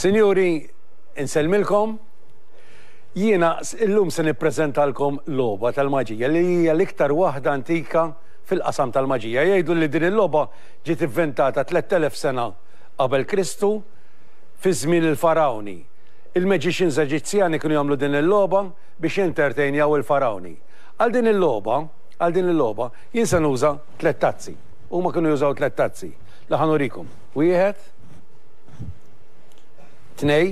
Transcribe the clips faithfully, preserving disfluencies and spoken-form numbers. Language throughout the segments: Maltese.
Sinjuri, insellmilkom, jiena illum se nippreżentalkom logħba tal-maġija li hija l-iktar waħda antika fil-qasam tal-maġija. Jgħidu li din il-logħba ġiet inventata tliet elef sena qabel Kristu fi żmien il-Farawni. Il-Magicians Eġizzjani kienu jagħmlu din il-logħba biex jintertejnjaw il-Farawni. Għal din il-logħba, għal din il-logħba jien se nuża tliet tazzi. Huma kienu jużaw tliet tazzi. Laħa nurikom. Wieħed, tnej,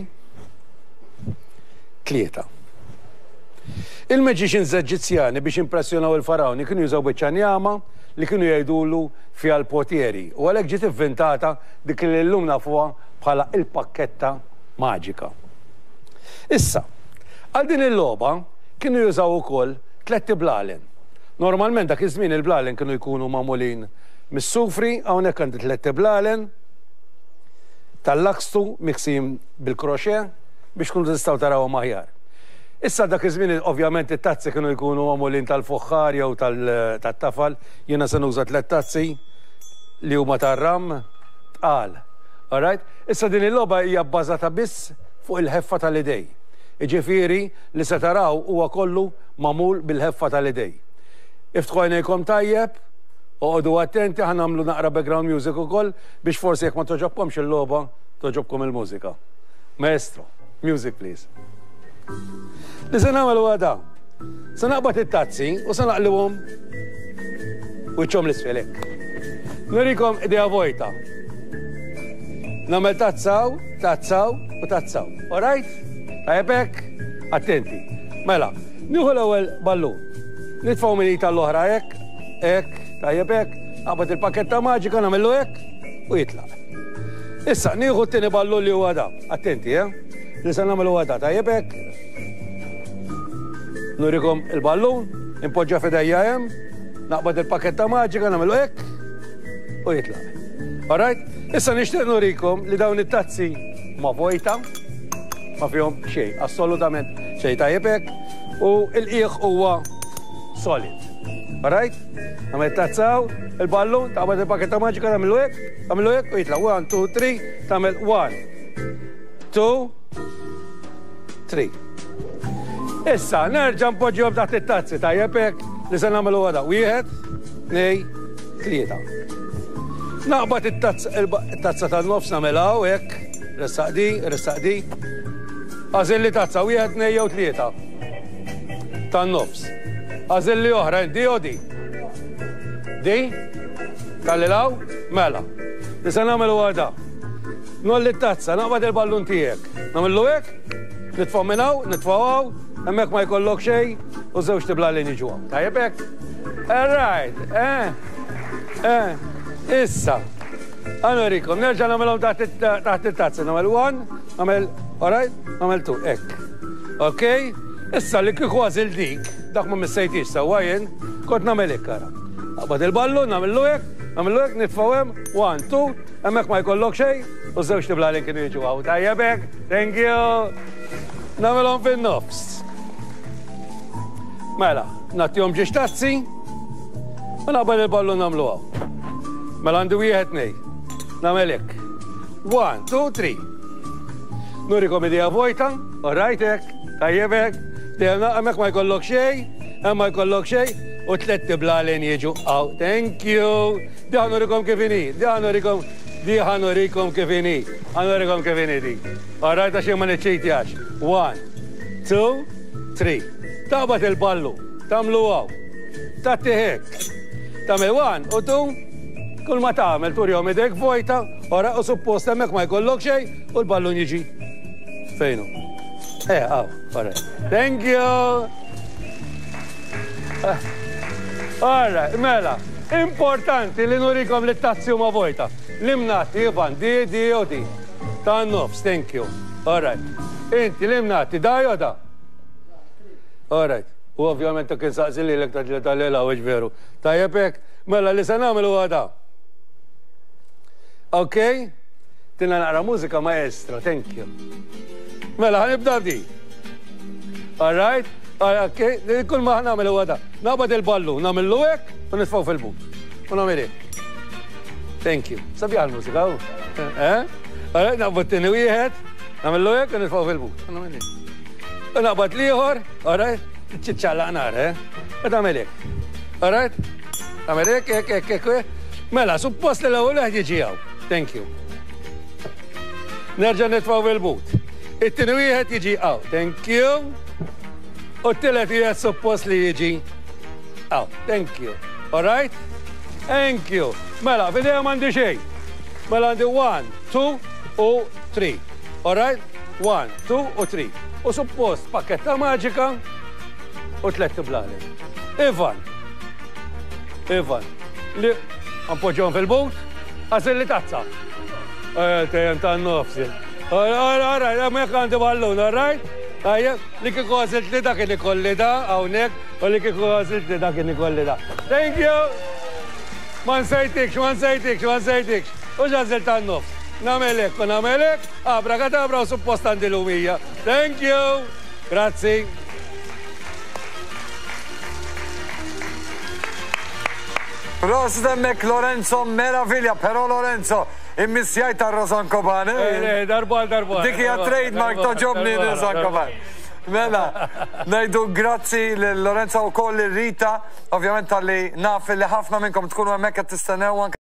tlieta. Il-Magicians Eġizzjani biex impressjonaw il-Farawni kienu jużaw biċċa njama li kienu jgħidulu fiha l-potieri u għalhekk ġiet inventata dik li llum nafuha bħala il-pakketta maġika. Issa, għal din il-logħba kienu jużaw ukoll tliet blalen. Normalment dak iż-żmien il-blalen kienu jkunu magħmulin mis-sufri, hawnhekk għandi tliet blalen tal-lakstu miksim bil-kroxé biex kunu tistgħu tarawhom aħjar. Issa dak iż-żmien ovvjament it-tazzi kienu jkunu magħmulin tal-fuħħar jew tat-tafal, jiena se nuża tliet tazzi li huma tar-ram tqal. All right? Issa din il-logħba hija bbażata biss fuq il-ħeffa tal-idej. Jiġifieri li se taraw huwa kollu magħmul bil-ħeffa tal-idej. Iftħu għajnejkom tajjeb, oqgħodu attenti ħa nagħmlu naqra background music ukoll biex forsi jekk ma toġobkomx il-logħba toġobkom il-mużika. Maestro, music please. Li se nagħmel huwa da. Se naqbad it-tazzi u se naqlibhom wiċċhom l-isfel hekk. Nurikom idea vojta. Nagħmel tazzaw, tazzaw u tazzaw. All right? Tajjeb hekk? Attenti. Mela, nieħu l-ewwel ballun. Nitfgħu min tal-oħra hekk, hekk, tajjeb hekk, naqbad il-pakketta maġika nagħmillu hekk u jitlaq. Issa, nieħu t-tieni ballun li huwa da. Attenti, eh? Li se nagħmel huwa da, tajjeb hekk. Nurikom il-ballun, impoġġa f'idejja hemm, naqbad il-pakketta maġika nagħmilhu hekk u jitlaq. All right? Issa nixtieq nurikom li dawn it-tazzi ma vojta, ma fihom xejn, assolutament xejn tajjeb hekk u l-qiegħ huwa solid. All right? Għamil tazzaw, il-ballun, taqbad il-pakketta maġika tagħmilhu hekk, tagħmilhu hekk u jitlaq. One, two, three, tagħmel one, two, three. Issa, nerġa' npoġġihom taħt it-tazzi tajjeb hekk li se nagħmel huwa da. Wieħed, tnej, tlieta. Naqbad it-tazza tan-nofs nagħmilha hekk, ressaq di, ressaq di. Għażilli tazza, wieħed, tnej jew tlieta. Tan-nofs. Għażilli oħra, di u di. Di? Kallilaw? Mela. Li se nagħmel huwa da. Nolli t-tazza, naqbad il-ballun tiegħek. Nagħmillu hekk, nitfgħu minn hawn, nitfgħu hawn, hemmhekk ma jkollok xejn u żewġ tiblalin jiġu hawn. Tajjeb hekk? All right, eh, eh, issa. Għanurikom, nerġa' nagħmelhom taħt it-tazza. Nagħmel one, nagħmel, all right, nagħmel two, hekk. Okay? Issa li kieku għażil dik, dak ma missejtix sewwa jien, kont nagħmel hekk ara. Naqbad il-ballun, nagħmillu hekk, nagħmillu hekk, nitfgħu hemm, one, two, hemmhekk ma jkollok xejn u żewġ tiblalin kienu jiġu hawn. Tajjeb hekk, thank you. Nagħmelhom fin-nofs. Mela, nagħtihom ġiex tazzi u naqbad il-ballun nagħmlu hawn. Mela għandi wieħed nej. Nagħmel hekk. One, two, three. Nurikom idea vojta, all right hekk, tajjeb hekk. Dejjem hemmhekk ma jkollok xejn, hemm ma jkollok xejn u tliet tiblalin jiġu hawn. Thank you. Di ħanurikom kif inhi, di ħanurikom, di ħanurikom kif inhi. Ħanurikom kif inhi di. All right għax ma niċċejtjax. One, two, three. Taqbad il-ballu, tagħmlu hawn. Tagħti hekk. Tagħmel one u two, kull ma tagħmel turihom idejk vojta, ora u suppost hemmhekk ma jkollok xejn u l-ballun jiġi fejnu. Eh, hawn, all right. Thank you. All right, mela, importanti li nurikom li t-tazzi huma vojta. Limnati, Ivan, di, di u di. Ta' nofs, thank you. All right. Inti, limnati, da jo da? All right. U ovvjament ta' kien saqsili l-ek ta' ġleta l-ela u veru. Ta' jepek, mela li se nagħmel huwa da. Ok? Tina naqra mużika maestra, thank you. Mela, ħanibda di. All right? Ok, kull ma ħnamel huwa da. Naqbad il-ballu, nagħmillu hekk u nitfgħu fil-but. U nagħmel hekk. Thank you. Sabiħa l-mużika, u? Eh? All right, naqbad tieni wieħed. Namillu jek, nitfaw fil-but. Naqbad liħor, alright? ċiċċallaq nar, eh? Għamelek. Alright? Għamelek, ek, ek, ek, mela, suppost li l-għu l-għed jiġi għaw. Thank you. Nerġa nitfaw fil-but. It-tini wieħed jiġi għaw. Thank you. U t-tilet wieħed suppost li jiġi għaw. Thank you. Alright? Thank you. Mela, fidejja mandi xej. Mela għandi one, two, u three. Alright? one, two, u three. U suppost pakketta maġika u tlet blali. Ivan. Ivan. Li għampoġġon fil-but, għazil li tazza. Tejem ta' nofsi. Alright, għamek għandi ballun, alright? Għajja, li kiku għazilt li da kien ikolli da, għawnek, u li kiku għazilt li da kien ikolli da. Thank you. Man sejtikx, man sejtikx, man sejtikx. U ġazilt ta' nofs. Namelek, u namelek, abra katabra u suppost għandi l-umija. Thank you. Grazzi. Prost demmek Lorenzo meraviglia, però Lorenzo immissjaj ta' Rozan Koban. Darbal, darbal. Dik hija trademark ta' ġobni Rozan Koban. Mela, najdu grazzi l-Lorenzo u koll Rita, ovvjament għalli naf li ħafna minnkom tkunu għemmek għat tistenew